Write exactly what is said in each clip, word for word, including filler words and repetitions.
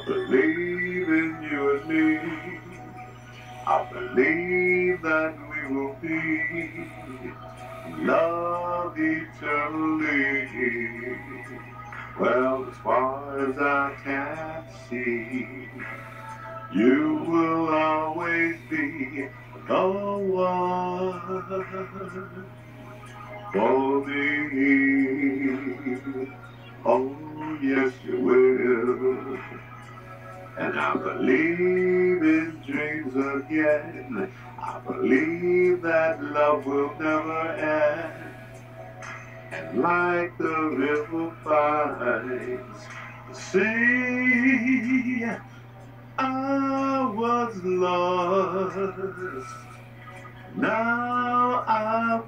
believe in you and me. I believe that we will be love eternally. Well, as far as I can see, you will always be the one for me. Oh, yes, you will. And I believe in dreams again. I believe that love will never end. And like the river finds the sea, I was lost. Now I'm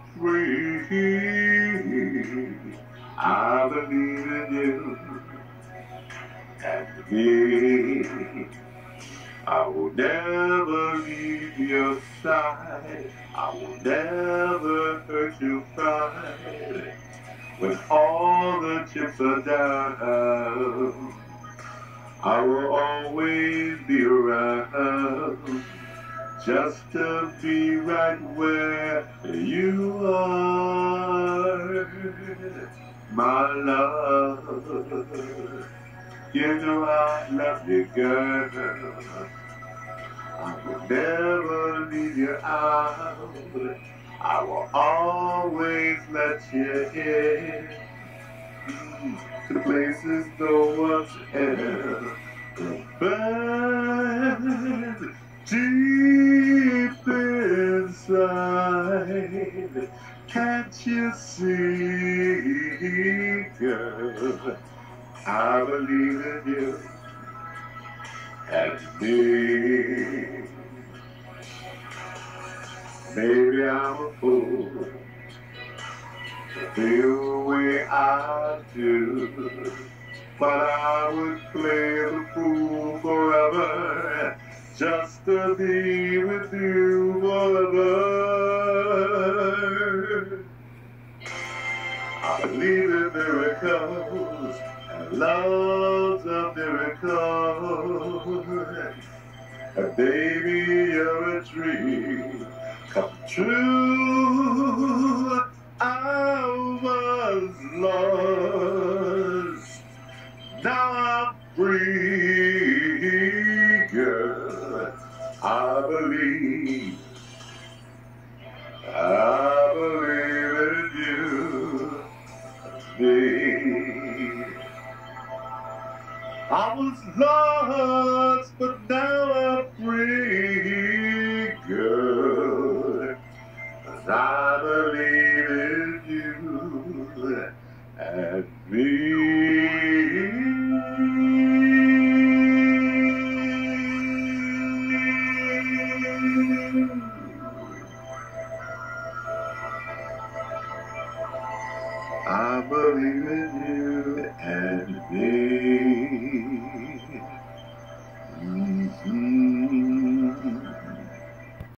free. I believe in you and me. I will never leave your side. I will never hurt your pride. When all the chips are down, I will always be around, just to be right where you are, my love. You know I love you, girl. I will never leave you out. I will always let you in to places no one's ever been. Deep inside, can't you see, girl? I believe in you and me. Maybe I'm a fool to feel the way I do, but I would play the fool forever, just to be with you forever. I believe in miracles, and love's a miracle. And baby, you're a dream come true. I was lost, now I'm free, girl. I believe, I believe in you, me. I was lost, but now I'm free, girl. 'Cause I believe in you and me. I believe in you and me. Mm-hmm.